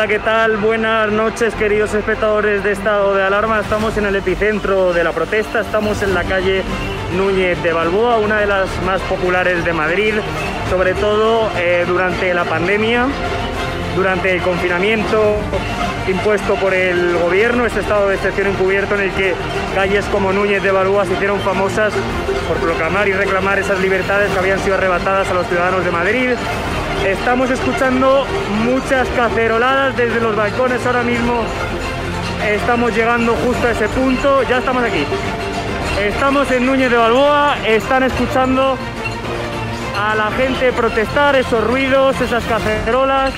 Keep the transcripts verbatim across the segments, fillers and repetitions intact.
Hola, ¿qué tal? Buenas noches, queridos espectadores de Estado de Alarma. Estamos en el epicentro de la protesta, estamos en la calle Núñez de Balboa, una de las más populares de Madrid, sobre todo eh, durante la pandemia, durante el confinamiento impuesto por el gobierno, este estado de excepción encubierto en el que calles como Núñez de Balboa se hicieron famosas por proclamar y reclamar esas libertades que habían sido arrebatadas a los ciudadanos de Madrid. Estamos escuchando muchas caceroladas desde los balcones ahora mismo. Estamos llegando justo a ese punto, ya estamos aquí. Estamos en Núñez de Balboa, están escuchando a la gente protestar, esos ruidos, esas cacerolas.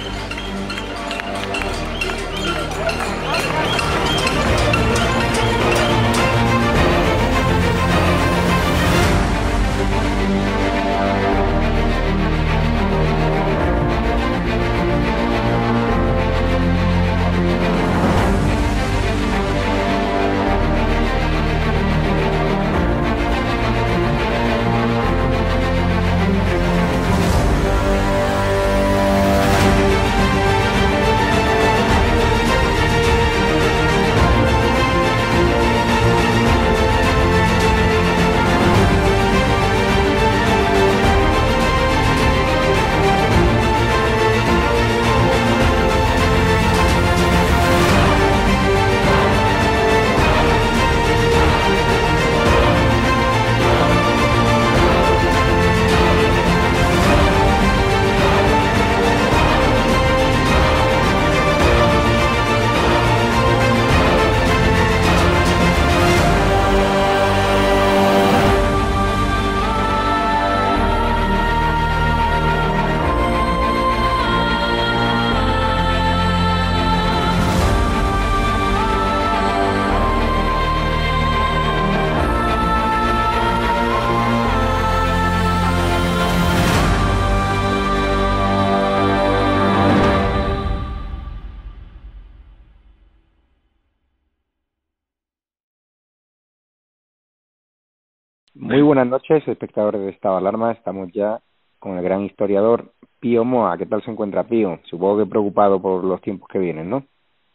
Muy buenas noches, espectadores de Estado de Alarma. Estamos ya con el gran historiador Pío Moa. ¿Qué tal se encuentra, Pío? Supongo que preocupado por los tiempos que vienen, ¿no?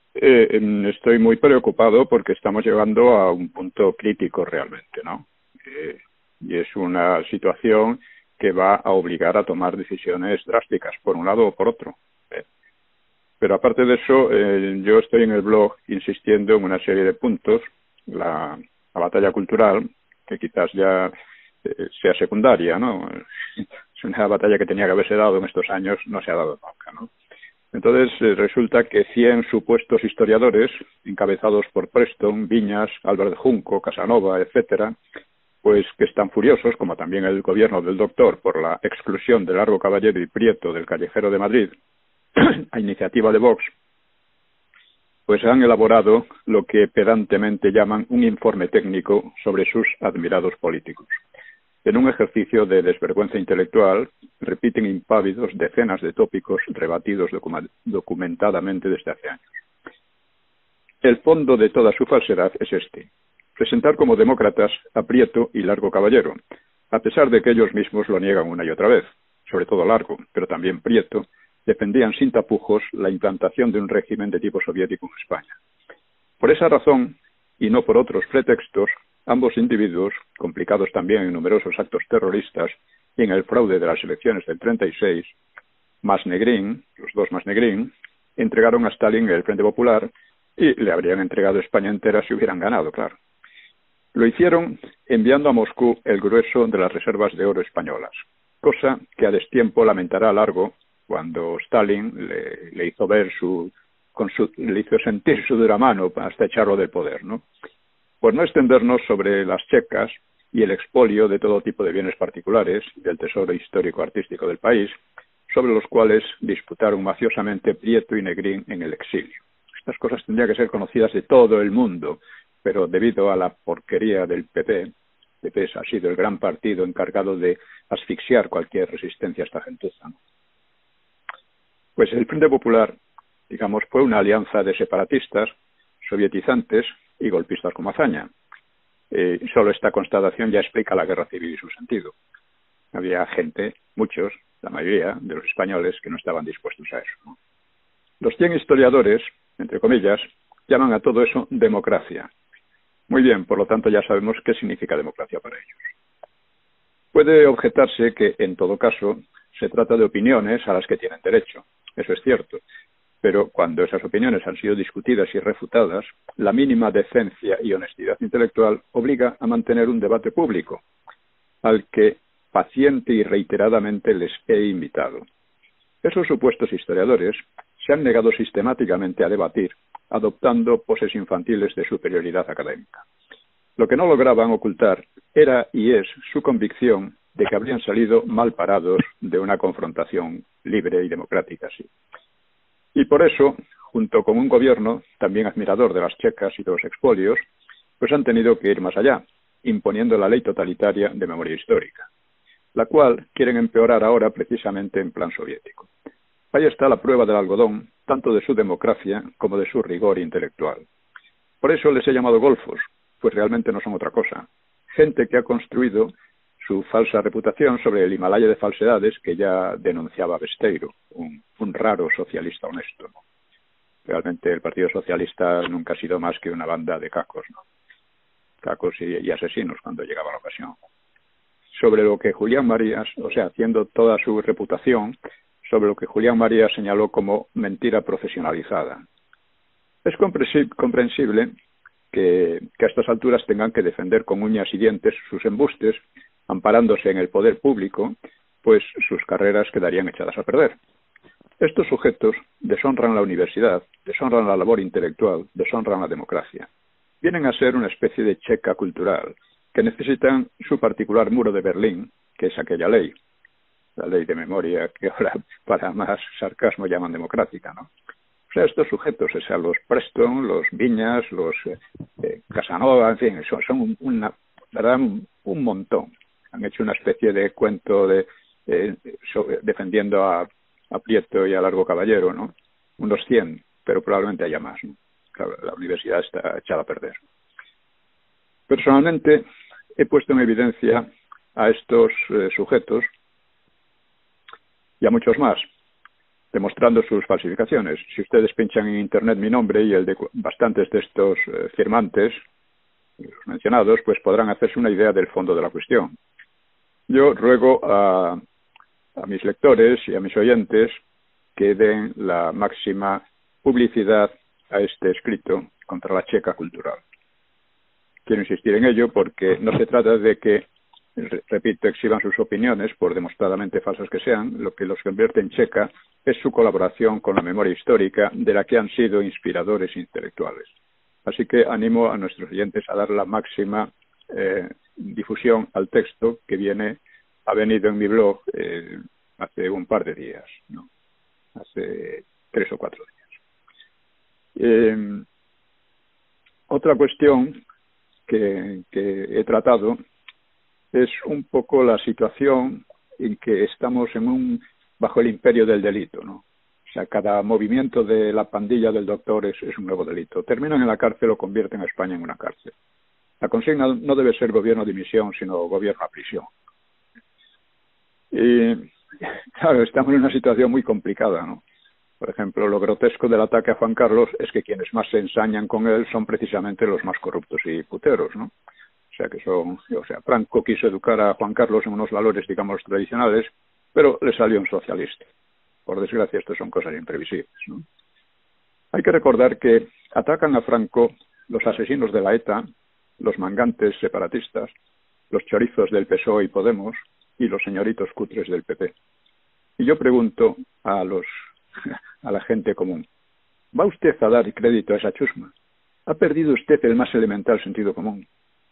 Eh, estoy muy preocupado porque estamos llegando a un punto crítico realmente, ¿no? Eh, y es una situación que va a obligar a tomar decisiones drásticas, por un lado o por otro. Eh, pero aparte de eso, eh, yo estoy en el blog insistiendo en una serie de puntos. La, la batalla cultural, que quizás ya eh, sea secundaria, ¿no? Es una batalla que tenía que haberse dado en estos años, no se ha dado nunca, ¿no? Entonces eh, resulta que cien supuestos historiadores, encabezados por Preston, Viñas, Álvarez Junco, Casanova, etcétera, pues que están furiosos, como también el gobierno del doctor, por la exclusión de Largo Caballero y Prieto del Callejero de Madrid, a iniciativa de Vox, pues han elaborado lo que pedantemente llaman un informe técnico sobre sus admirados políticos. En un ejercicio de desvergüenza intelectual, repiten impávidos decenas de tópicos rebatidos documentadamente desde hace años. El fondo de toda su falsedad es este: presentar como demócratas a Prieto y Largo Caballero, a pesar de que ellos mismos lo niegan una y otra vez, sobre todo Largo, pero también Prieto, defendían sin tapujos la implantación de un régimen de tipo soviético en España. Por esa razón, y no por otros pretextos, ambos individuos, complicados también en numerosos actos terroristas y en el fraude de las elecciones del treinta y seis, Masnegrín, los dos Masnegrín, entregaron a Stalin el Frente Popular y le habrían entregado España entera si hubieran ganado, claro. Lo hicieron enviando a Moscú el grueso de las reservas de oro españolas, cosa que a destiempo lamentará Largo cuando Stalin le, le hizo ver su, con su, le hizo sentir su dura mano hasta echarlo del poder, ¿no? Por no extendernos sobre las checas y el expolio de todo tipo de bienes particulares del tesoro histórico-artístico del país, sobre los cuales disputaron mafiosamente Prieto y Negrín en el exilio. Estas cosas tendrían que ser conocidas de todo el mundo, pero debido a la porquería del P P, el P P ha sido el gran partido encargado de asfixiar cualquier resistencia a esta gentuza, ¿no? Pues el Frente Popular, digamos, fue una alianza de separatistas, sovietizantes y golpistas con hazaña. Eh, solo esta constatación ya explica la guerra civil y su sentido. Había gente, muchos, la mayoría de los españoles, que no estaban dispuestos a eso, ¿no? Los cien historiadores, entre comillas, llaman a todo eso democracia. Muy bien, por lo tanto ya sabemos qué significa democracia para ellos. Puede objetarse que, en todo caso, se trata de opiniones a las que tienen derecho. Eso es cierto. Pero cuando esas opiniones han sido discutidas y refutadas, la mínima decencia y honestidad intelectual obliga a mantener un debate público, al que paciente y reiteradamente les he invitado. Esos supuestos historiadores se han negado sistemáticamente a debatir, adoptando poses infantiles de superioridad académica. Lo que no lograban ocultar era y es su convicción de que habrían salido mal parados de una confrontación libre y democrática, sí. Y por eso, junto con un gobierno también admirador de las checas y de los expolios, pues han tenido que ir más allá, imponiendo la ley totalitaria de memoria histórica, la cual quieren empeorar ahora precisamente en plan soviético. Ahí está la prueba del algodón, tanto de su democracia como de su rigor intelectual. Por eso les he llamado golfos, pues realmente no son otra cosa. Gente que ha construido su falsa reputación sobre el Himalaya de falsedades que ya denunciaba Besteiro, un, un raro socialista honesto, ¿no? Realmente el Partido Socialista nunca ha sido más que una banda de cacos, ¿no? Cacos y, y asesinos cuando llegaba la ocasión. Sobre lo que Julián Marías, o sea, haciendo toda su reputación, sobre lo que Julián Marías señaló como mentira profesionalizada. Es comprensible que, que a estas alturas tengan que defender con uñas y dientes sus embustes, amparándose en el poder público, pues sus carreras quedarían echadas a perder. Estos sujetos deshonran la universidad, deshonran la labor intelectual, deshonran la democracia. Vienen a ser una especie de checa cultural, que necesitan su particular muro de Berlín, que es aquella ley, la ley de memoria que ahora para más sarcasmo llaman democrática, ¿no? O sea, estos sujetos, o sea, los Preston, los Viñas, los eh, Casanova, en fin, son, son una, verdad, un, un montón. Han hecho una especie de cuento de eh, so, defendiendo a, a Prieto y a Largo Caballero, ¿no? Unos cien, pero probablemente haya más, ¿no? Claro, la universidad está echada a perder. Personalmente, he puesto en evidencia a estos eh, sujetos y a muchos más, demostrando sus falsificaciones. Si ustedes pinchan en Internet mi nombre y el de bastantes de estos eh, firmantes, los mencionados, pues podrán hacerse una idea del fondo de la cuestión. Yo ruego a, a mis lectores y a mis oyentes que den la máxima publicidad a este escrito contra la checa cultural. Quiero insistir en ello porque no se trata de que, repito, exhiban sus opiniones, por demostradamente falsas que sean. Lo que los convierte en checa es su colaboración con la memoria histórica de la que han sido inspiradores intelectuales. Así que animo a nuestros oyentes a dar la máxima eh, difusión al texto que viene, ha venido en mi blog eh, hace un par de días, ¿no? Hace tres o cuatro días. Eh, otra cuestión que, que he tratado es un poco la situación en que estamos en un bajo el imperio del delito, ¿no? O sea, cada movimiento de la pandilla del doctor es, es un nuevo delito. Terminan en la cárcel o convierten a España en una cárcel. La consigna no debe ser gobierno de dimisión, sino gobierno a prisión. Y, claro, estamos en una situación muy complicada, ¿no? Por ejemplo, lo grotesco del ataque a Juan Carlos es que quienes más se ensañan con él son precisamente los más corruptos y puteros, ¿no? O sea, que son, o sea, Franco quiso educar a Juan Carlos en unos valores, digamos, tradicionales, pero le salió un socialista. Por desgracia, esto son cosas imprevisibles, ¿no? Hay que recordar que atacan a Franco los asesinos de la ETA, los mangantes separatistas, los chorizos del P S O E y Podemos y los señoritos cutres del P P. Y yo pregunto a los a la gente común, ¿va usted a dar crédito a esa chusma? ¿Ha perdido usted el más elemental sentido común?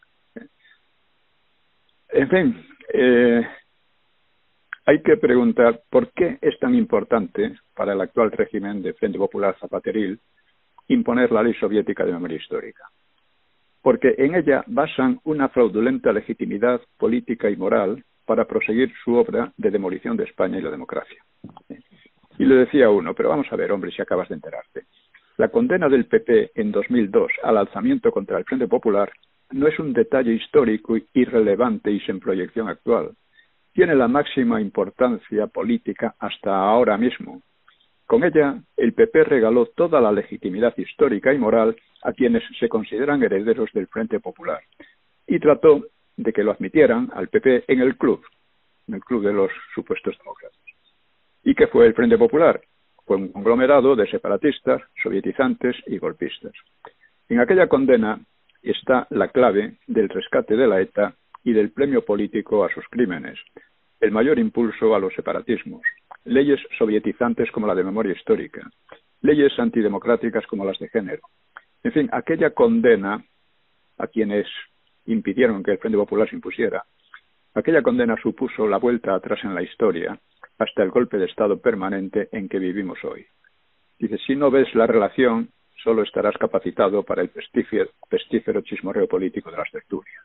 En fin, eh, hay que preguntar por qué es tan importante para el actual régimen de Frente Popular Zapateril imponer la ley soviética de memoria histórica. Porque en ella basan una fraudulenta legitimidad política y moral para proseguir su obra de demolición de España y la democracia. Y le decía a uno, pero vamos a ver, hombre, si acabas de enterarte. La condena del P P en dos mil dos al alzamiento contra el Frente Popular no es un detalle histórico irrelevante y sin proyección actual. Tiene la máxima importancia política hasta ahora mismo. Con ella, el P P regaló toda la legitimidad histórica y moral a quienes se consideran herederos del Frente Popular y trató de que lo admitieran al P P en el club, en el club de los supuestos demócratas. ¿Y qué fue el Frente Popular? Fue un conglomerado de separatistas, sovietizantes y golpistas. En aquella condena está la clave del rescate de la ETA y del premio político a sus crímenes, el mayor impulso a los separatismos, leyes sovietizantes como la de memoria histórica, leyes antidemocráticas como las de género. En fin, aquella condena a quienes impidieron que el Frente Popular se impusiera, aquella condena supuso la vuelta atrás en la historia hasta el golpe de Estado permanente en que vivimos hoy. Dice, si no ves la relación, solo estarás capacitado para el pestífero chismorreo político de las tertulias.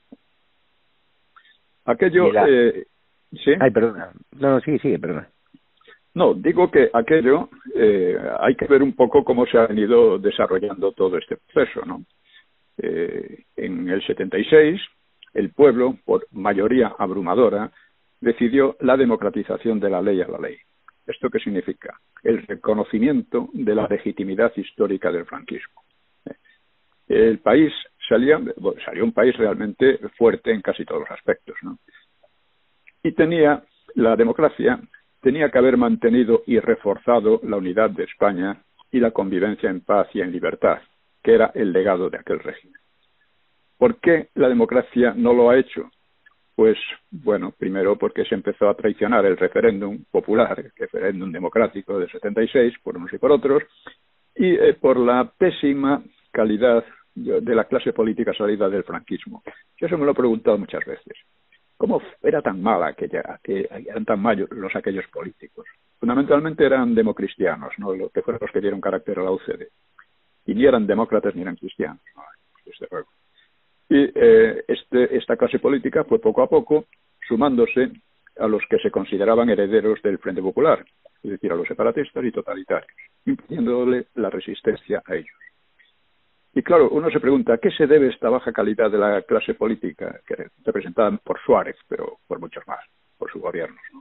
Aquello... La... Eh, ¿sí? Ay, perdona. No, no, sigue, sigue, perdona. No, digo que aquello eh, hay que ver un poco cómo se ha venido desarrollando todo este proceso, ¿no? Eh, en el setenta y seis, el pueblo, por mayoría abrumadora, decidió la democratización de la ley a la ley. ¿Esto qué significa? El reconocimiento de la legitimidad histórica del franquismo. El país salía, bueno, salió un país realmente fuerte en casi todos los aspectos, ¿no? Y tenía, la democracia tenía que haber mantenido y reforzado la unidad de España y la convivencia en paz y en libertad, que era el legado de aquel régimen. ¿Por qué la democracia no lo ha hecho? Pues, bueno, primero porque se empezó a traicionar el referéndum popular, el referéndum democrático del setenta y seis, por unos y por otros, y eh, por la pésima calidad de la clase política salida del franquismo. Yo eso me lo he preguntado muchas veces. ¿Cómo era tan mala aquella, que eran tan malos los aquellos políticos? Fundamentalmente eran democristianos, ¿no? Los que fueron los que dieron carácter a la U C D. Y ni eran demócratas ni eran cristianos, ¿no? Desde luego. Y eh, este, esta clase política fue poco a poco sumándose a los que se consideraban herederos del Frente Popular, es decir, a los separatistas y totalitarios, impidiéndole la resistencia a ellos. Y claro, uno se pregunta, ¿a qué se debe esta baja calidad de la clase política, que representada por Suárez, pero por muchos más, por sus gobiernos, ¿no?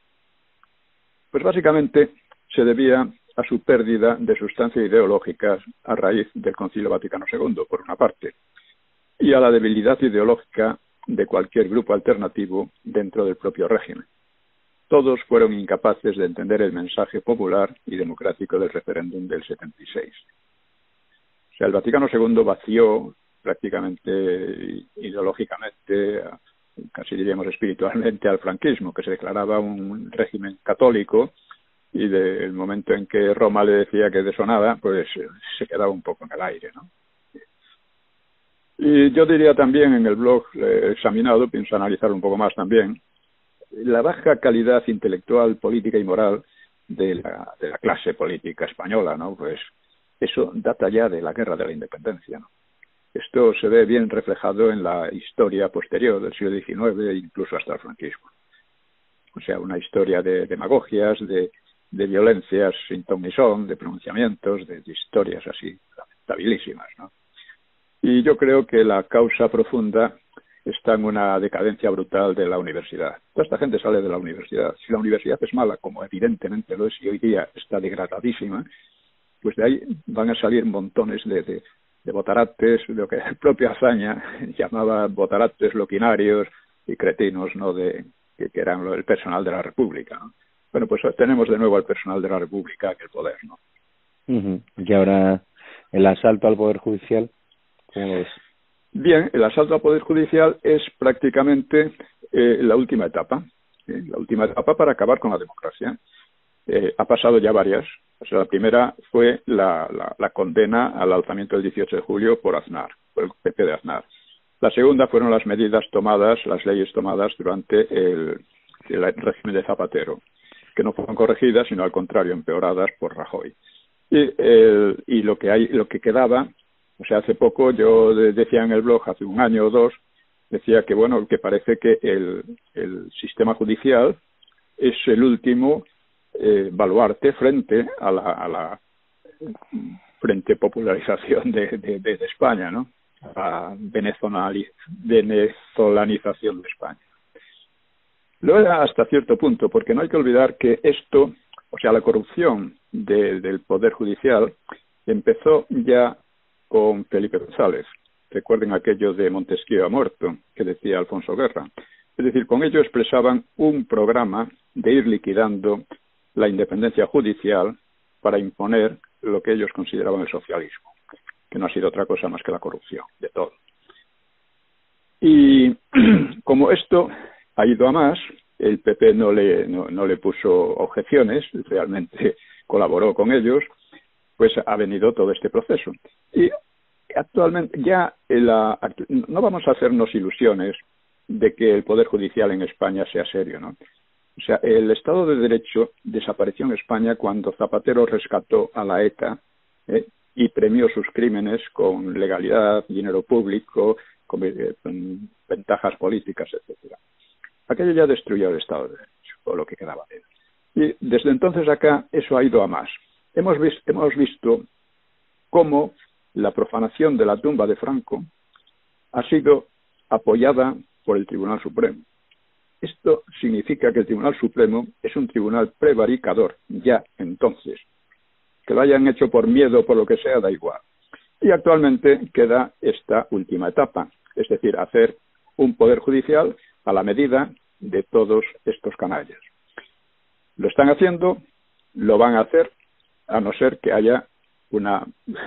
Pues básicamente se debía a su pérdida de sustancia ideológica a raíz del Concilio Vaticano segundo, por una parte, y a la debilidad ideológica de cualquier grupo alternativo dentro del propio régimen. Todos fueron incapaces de entender el mensaje popular y democrático del referéndum del setenta y seis. O sea, el Vaticano segundo vació prácticamente ideológicamente, casi diríamos espiritualmente, al franquismo, que se declaraba un régimen católico, y del momento en que Roma le decía que de eso nada, pues se quedaba un poco en el aire, ¿no? Y yo diría también en el blog eh, examinado, pienso analizar un poco más también, la baja calidad intelectual, política y moral de la, de la clase política española, ¿no? Pues eso data ya de la Guerra de la Independencia, ¿no? Esto se ve bien reflejado en la historia posterior del siglo diecinueve, incluso hasta el franquismo. O sea, una historia de demagogias, de, de violencias sin ton ni son, de pronunciamientos, de, de historias así, lamentabilísimas, ¿no? Y yo creo que la causa profunda está en una decadencia brutal de la universidad. Toda esta gente sale de la universidad. Si la universidad es mala, como evidentemente lo es, y hoy día está degradadísima, pues de ahí van a salir montones de, de, de botarates, de lo que el propio Azaña llamaba botarates loquinarios y cretinos, ¿no? De, que, que eran el personal de la República, ¿no? Bueno, pues tenemos de nuevo al personal de la República que el poder, ¿no? Uh-huh. Y ahora el asalto al Poder Judicial, ¿cómo es? Bien, el asalto al Poder Judicial es prácticamente eh, la última etapa, ¿eh? la última etapa para acabar con la democracia. Eh, ha pasado ya varias. O sea, la primera fue la, la, la condena al alzamiento del dieciocho de julio por Aznar, por el P P de Aznar. La segunda fueron las medidas tomadas, las leyes tomadas durante el, el régimen de Zapatero, que no fueron corregidas, sino al contrario, empeoradas por Rajoy. Y, el, y lo que hay, lo que quedaba, o sea, hace poco yo decía en el blog, hace un año o dos, decía que bueno, que parece que el, el sistema judicial es el último eh, baluarte frente a la, a la frente popularización de, de, de, de España, ¿no? A venezolanización de España. Lo era hasta cierto punto, porque no hay que olvidar que esto O sea, la corrupción de, del Poder Judicial empezó ya con Felipe González. Recuerden aquello de Montesquieu ha muerto, que decía Alfonso Guerra. Es decir, con ello expresaban un programa de ir liquidando la independencia judicial para imponer lo que ellos consideraban el socialismo, que no ha sido otra cosa más que la corrupción de todo. Y como esto ha ido a más, el P P no le, no, no le puso objeciones, realmente colaboró con ellos, pues ha venido todo este proceso. Y actualmente ya la, no vamos a hacernos ilusiones de que el Poder Judicial en España sea serio, ¿no? O sea, el Estado de Derecho desapareció en España cuando Zapatero rescató a la ETA ¿eh? y premió sus crímenes con legalidad, dinero público, con, eh, con ventajas políticas, etcétera. Aquello ya destruyó el Estado de Derecho, o lo que quedaba de él. Y desde entonces acá eso ha ido a más. Hemos, vis hemos visto cómo la profanación de la tumba de Franco ha sido apoyada por el Tribunal Supremo. Esto significa que el Tribunal Supremo es un tribunal prevaricador, ya entonces. Que lo hayan hecho por miedo o por lo que sea, da igual. Y actualmente queda esta última etapa, es decir, hacer un poder judicial a la medida de todos estos canallas. Lo están haciendo, lo van a hacer, a no ser que haya una...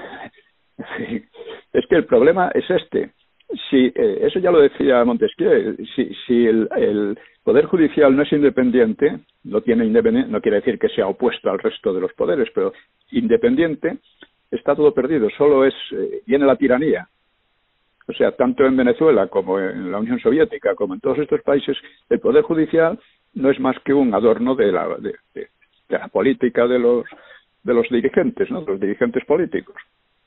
Es que el problema es este. Si eh, eso ya lo decía Montesquieu, si, si el, el Poder Judicial no es independiente, no tiene independiente, no quiere decir que sea opuesto al resto de los poderes, pero independiente, está todo perdido, solo es eh, viene la tiranía. O sea, tanto en Venezuela como en la Unión Soviética, como en todos estos países, el Poder Judicial no es más que un adorno de la, de, de, de la política de los, de los dirigentes, ¿no? De los dirigentes políticos.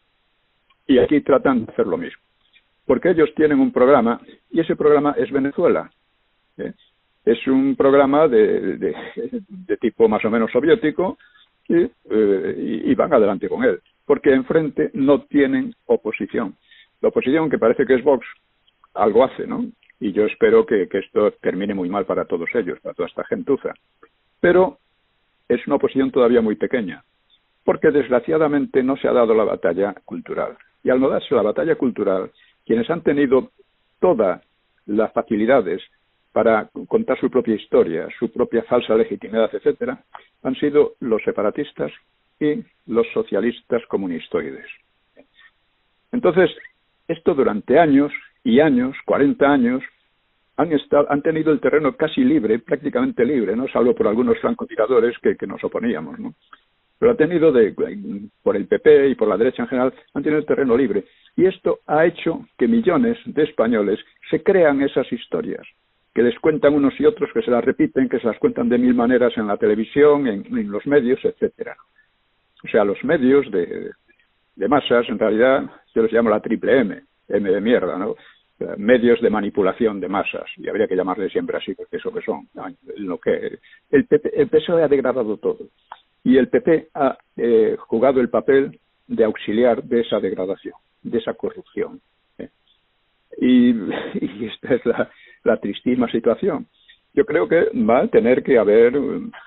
Y aquí tratan de hacer lo mismo. Porque ellos tienen un programa, y ese programa es Venezuela. ¿eh? Es un programa de, de, de tipo más o menos soviético, y, eh, y, y van adelante con él. Porque enfrente no tienen oposición. La oposición, que parece que es Vox, algo hace, ¿no? Y yo espero que, que esto termine muy mal para todos ellos, para toda esta gentuza. Pero es una oposición todavía muy pequeña, porque desgraciadamente no se ha dado la batalla cultural. Y al no darse la batalla cultural, quienes han tenido todas las facilidades para contar su propia historia, su propia falsa legitimidad, etcétera, han sido los separatistas y los socialistas comunistoides. Entonces, esto durante años y años, cuarenta años, han, estado, han tenido el terreno casi libre, prácticamente libre, ¿no? Salvo por algunos francotiradores que, que nos oponíamos, ¿no? Pero ha tenido, de, por el P P y por la derecha en general, han tenido el terreno libre. Y esto ha hecho que millones de españoles se crean esas historias, que les cuentan unos y otros, que se las repiten, que se las cuentan de mil maneras en la televisión, en, en los medios, etcétera. O sea, los medios de, de masas, en realidad, yo les llamo la triple M, M de mierda, ¿no? Medios de manipulación de masas, y habría que llamarles siempre así, porque eso que son. Lo que, el, P P, el P S O E ha degradado todo. Y el P P ha eh, jugado el papel de auxiliar de esa degradación, de esa corrupción. ¿eh? Y, y esta es la, la tristísima situación. Yo creo que va a tener que haber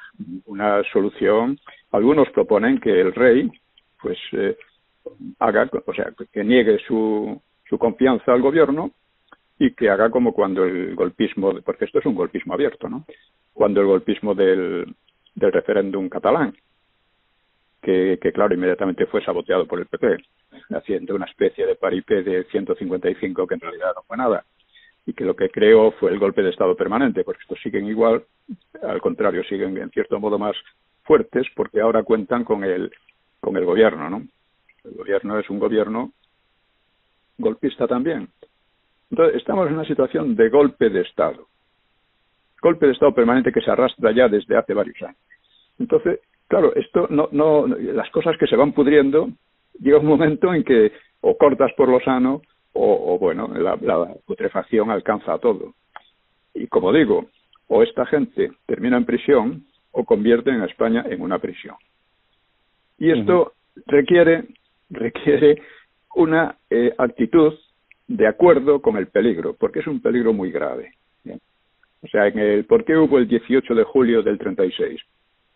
una solución. Algunos proponen que el rey pues eh, haga, o sea, que niegue su, su confianza al gobierno y que haga como cuando el golpismo, porque esto es un golpismo abierto, ¿no? Cuando el golpismo del, del referéndum catalán, que, que claro, inmediatamente fue saboteado por el P P, haciendo una especie de paripé de ciento cincuenta y cinco que en realidad no fue nada, y que lo que creó fue el golpe de Estado permanente, porque estos siguen igual, al contrario, siguen en cierto modo más fuertes, porque ahora cuentan con el, con el gobierno, ¿no? El gobierno es un gobierno golpista también. Entonces, estamos en una situación de golpe de Estado. Golpe de Estado permanente que se arrastra ya desde hace varios años. Entonces, claro, esto no, no, las cosas que se van pudriendo, llega un momento en que o cortas por lo sano o, o bueno, la, la putrefacción alcanza a todo. Y como digo, o esta gente termina en prisión o convierten a España en una prisión. Y esto uh-huh. requiere, requiere una eh, actitud de acuerdo con el peligro, porque es un peligro muy grave. ¿bien? O sea, en el, ¿por qué hubo el dieciocho de julio del treinta y seis?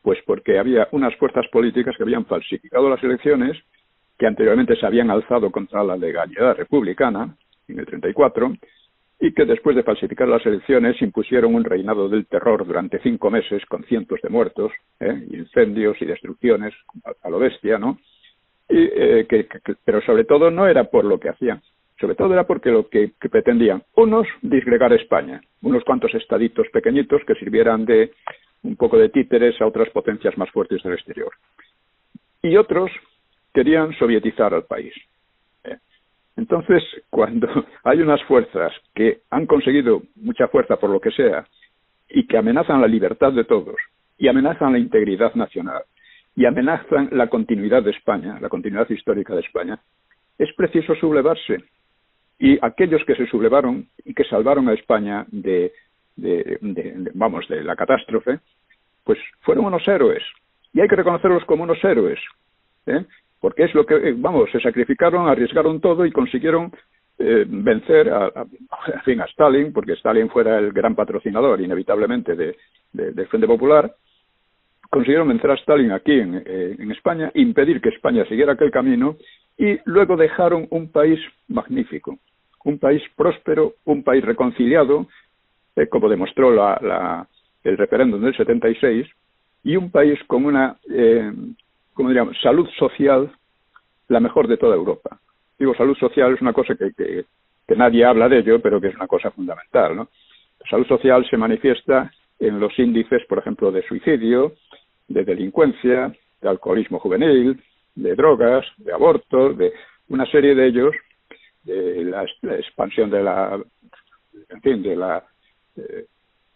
Pues porque había unas fuerzas políticas que habían falsificado las elecciones, que anteriormente se habían alzado contra la legalidad republicana, en el treinta y cuatro, y que después de falsificar las elecciones impusieron un reinado del terror durante cinco meses con cientos de muertos, ¿eh? incendios y destrucciones a, a lo bestia, ¿no? Y, eh, que, que, pero sobre todo no era por lo que hacían, sobre todo era porque lo que, que pretendían, unos, disgregar España, unos cuantos estaditos pequeñitos que sirvieran de un poco de títeres a otras potencias más fuertes del exterior. Y otros querían sovietizar al país. ¿eh? Entonces, cuando hay unas fuerzas que han conseguido mucha fuerza por lo que sea y que amenazan la libertad de todos y amenazan la integridad nacional y amenazan la continuidad de España, la continuidad histórica de España, es preciso sublevarse. Y aquellos que se sublevaron y que salvaron a España de, de, de, de vamos, de la catástrofe, pues fueron unos héroes. Y hay que reconocerlos como unos héroes, ¿eh? Porque es lo que, vamos, se sacrificaron, arriesgaron todo y consiguieron eh, vencer a, a, en fin, a Stalin, porque Stalin fuera el gran patrocinador, inevitablemente, de, de, del Frente Popular. Consiguieron vencer a Stalin aquí en, eh, en España, impedir que España siguiera aquel camino, y luego dejaron un país magnífico, un país próspero, un país reconciliado, eh, como demostró la, la, el referéndum del setenta y seis, y un país con una, eh, como diríamos, salud social la mejor de toda Europa. Digo, salud social es una cosa que, que, que nadie habla de ello, pero que es una cosa fundamental, ¿no? La salud social se manifiesta en los índices, por ejemplo, de suicidio, de delincuencia, de alcoholismo juvenil, de drogas, de abortos, de una serie de ellos, de la, la expansión de la, en fin, de la, eh,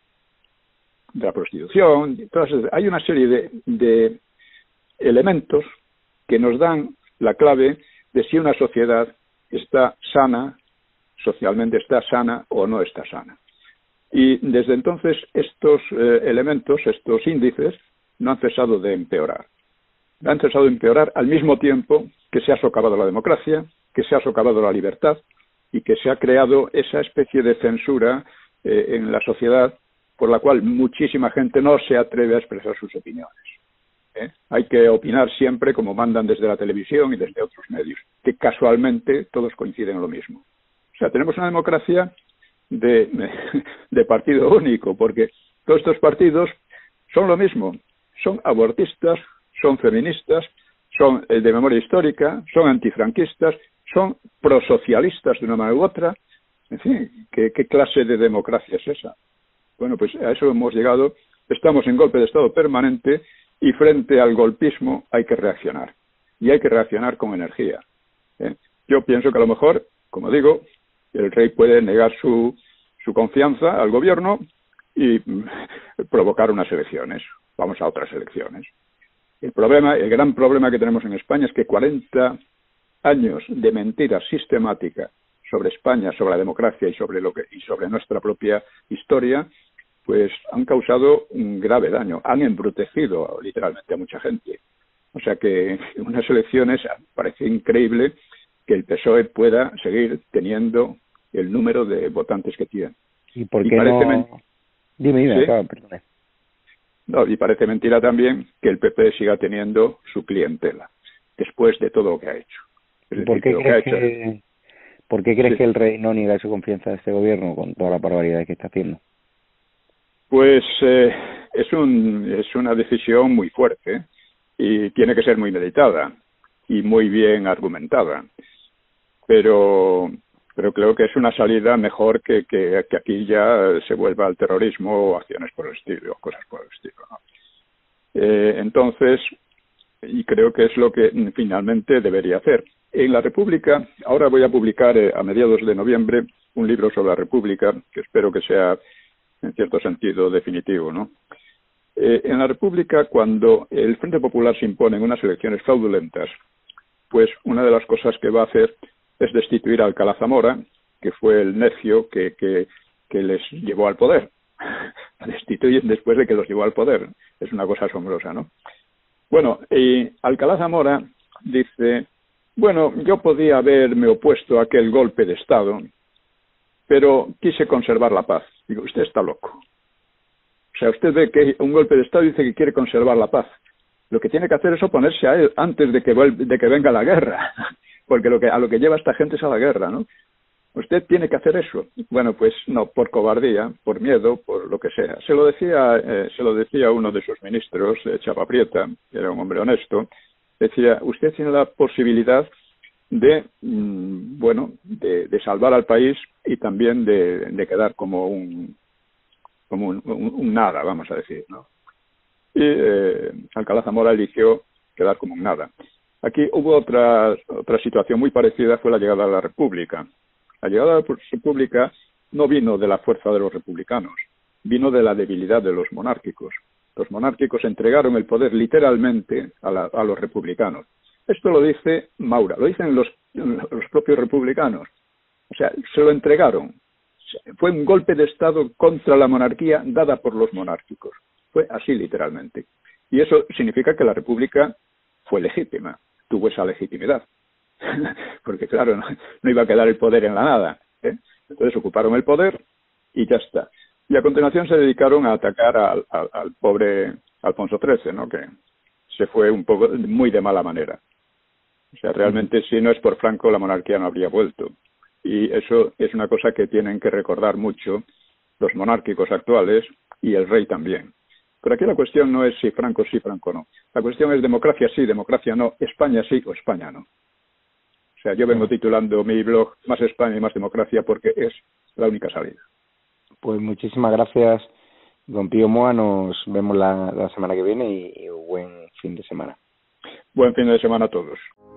de la prostitución. Entonces, hay una serie de, de elementos que nos dan la clave de si una sociedad está sana, socialmente está sana o no está sana. Y desde entonces estos eh, elementos, estos índices, no han cesado de empeorar. Han cesado de empeorar al mismo tiempo que se ha socavado la democracia, que se ha socavado la libertad y que se ha creado esa especie de censura eh, en la sociedad por la cual muchísima gente no se atreve a expresar sus opiniones. ¿eh? Hay que opinar siempre como mandan desde la televisión y desde otros medios, que casualmente todos coinciden en lo mismo. O sea, tenemos una democracia de, de partido único, porque todos estos partidos son lo mismo, son abortistas, son feministas, son eh, de memoria histórica, son antifranquistas, son prosocialistas de una manera u otra. En fin, ¿qué, qué clase de democracia es esa? Bueno, pues a eso hemos llegado. Estamos en golpe de Estado permanente y frente al golpismo hay que reaccionar. Y hay que reaccionar con energía. ¿eh? Yo pienso que a lo mejor, como digo, el rey puede negar su, su confianza al gobierno y mm, provocar unas elecciones. Vamos a otras elecciones. El problema, el gran problema que tenemos en España es que cuarenta años de mentira sistemática sobre España, sobre la democracia y sobre lo que y sobre nuestra propia historia, pues han causado un grave daño, han embrutecido literalmente a mucha gente. O sea que en unas elecciones parece increíble que el P S O E pueda seguir teniendo el número de votantes que tiene. ¿Y por qué y parece no? Men... Dime, dime, ¿Sí? acá, perdón. No, y parece mentira también que el P P siga teniendo su clientela después de todo lo que ha hecho. Es ¿Por, qué crees que, que, ¿Por qué crees sí. que el rey no niega su confianza a este gobierno con toda la barbaridad que está haciendo? Pues eh, es, un, es una decisión muy fuerte y tiene que ser muy meditada y muy bien argumentada. Pero... pero creo que es una salida mejor que, que, que aquí ya se vuelva al terrorismo o acciones por el estilo, cosas por el estilo, ¿no? Eh, entonces, y creo que es lo que finalmente debería hacer. En la República, ahora voy a publicar eh, a mediados de noviembre un libro sobre la República, que espero que sea en cierto sentido definitivo, ¿no? Eh, en la República, cuando el Frente Popular se impone en unas elecciones fraudulentas, pues una de las cosas que va a hacer es destituir a Alcalá Zamora, que fue el necio que, que, que les llevó al poder. Destituyen después de que los llevó al poder. Es una cosa asombrosa, ¿no? Bueno, y Alcalá Zamora dice, bueno, yo podía haberme opuesto a aquel golpe de Estado, pero quise conservar la paz. Digo, usted está loco. O sea, usted ve que un golpe de Estado dice que quiere conservar la paz. Lo que tiene que hacer es oponerse a él antes de que, de que venga la guerra, porque lo que, a lo que lleva esta gente es a la guerra, ¿no? Usted tiene que hacer eso. Bueno, pues no, por cobardía, por miedo, por lo que sea. Se lo decía, eh, se lo decía uno de sus ministros, eh, Chapa Prieta, que era un hombre honesto, decía, usted tiene la posibilidad de, mmm, bueno, de, de salvar al país y también de, de quedar como un, como un, un, un nada, vamos a decir, ¿no? Y eh, Alcalá Zamora eligió quedar como un nada. Aquí hubo otra otra situación muy parecida, fue la llegada a la República. La llegada a la República no vino de la fuerza de los republicanos, vino de la debilidad de los monárquicos. Los monárquicos entregaron el poder literalmente a, la, a los republicanos. Esto lo dice Maura, lo dicen los, los propios republicanos. O sea, se lo entregaron. Fue un golpe de Estado contra la monarquía dada por los monárquicos. Fue así literalmente. Y eso significa que la República fue legítima, tuvo esa legitimidad. Porque claro, no, no iba a quedar el poder en la nada, ¿eh? Entonces ocuparon el poder y ya está. Y a continuación se dedicaron a atacar al, al, al pobre Alfonso trece, ¿no? Que se fue un poco muy de mala manera. O sea, realmente si no es por Franco la monarquía no habría vuelto. Y eso es una cosa que tienen que recordar mucho los monárquicos actuales y el rey también. Pero aquí la cuestión no es si Franco sí, Franco no. La cuestión es democracia sí, democracia no, España sí o España no. O sea, yo vengo titulando mi blog Más España y Más Democracia porque es la única salida. Pues muchísimas gracias, don Pío Moa. Nos vemos la, la semana que viene y, y buen fin de semana. Buen fin de semana a todos.